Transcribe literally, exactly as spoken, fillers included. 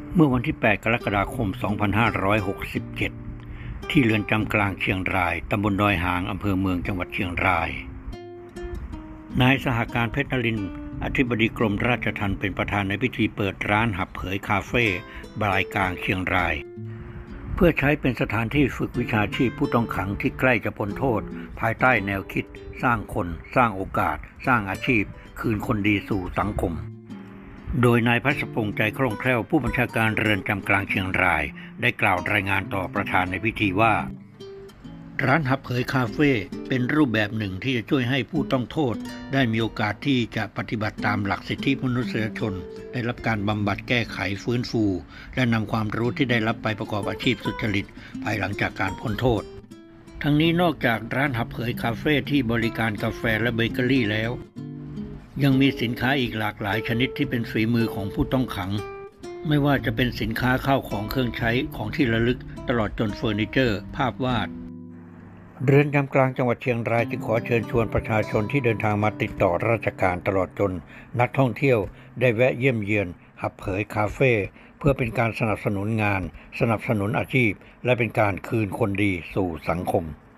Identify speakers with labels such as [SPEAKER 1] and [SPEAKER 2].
[SPEAKER 1] เมื่อวันที่ แปด กรกฎาคม สองพันห้าร้อยหกสิบเจ็ด ที่เรือนจำกลางเชียงราย ตำบลดอยหาง อำเภอเมือง จังหวัดเชียงราย นายสหการเพชรนรินทร์อธิบดีกรมราชทัณฑ์เป็นประธานในพิธีเปิดร้านหับเผยคาเฟ่บรายกลางเชียงราย เพื่อใช้เป็นสถานที่ฝึกวิชาชีพผู้ต้องขังที่ใกล้จะพ้นโทษภายใต้แนวคิดสร้างคนสร้างโอกาสสร้างอาชีพคืนคนดีสู่สังคมโดยนายพัชพงษ์ใจคล่องแคล่วผู้บัญชาการเรือนจำกลางเชียงรายได้กล่าวรายงานต่อประธานในพิธีว่าร้านหับเผยคาเฟ่เป็นรูปแบบหนึ่งที่จะช่วยให้ผู้ต้องโทษได้มีโอกาสที่จะปฏิบัติตามหลักสิทธิมนุษยชนได้รับการบำบัดแก้ไขฟื้นฟูและนำความรู้ที่ได้รับไปประกอบอาชีพสุจริตภายหลังจากการพ้นโทษทั้งนี้นอกจากร้านหับเผยคาเฟ่ที่บริการกาแฟและเบเกอรี่แล้วยังมีสินค้าอีกหลากหลายชนิดที่เป็นฝีมือของผู้ต้องขังไม่ว่าจะเป็นสินค้าข้าวของเครื่องใช้ของที่ระลึกตลอดจนเฟอร์นิเจอร์ภาพวาดเรือนจำกลางจังหวัดเชียงรายจึงขอเชิญชวนประชาชนที่เดินทางมาติดต่อราชการตลอดจนนักท่องเที่ยวได้แวะเยี่ยมเยือนหับเผยคาเฟ่เพื่อเป็นการสนับสนุนงานสนับสนุนอาชีพและเป็นการคืนคนดีสู่สังคม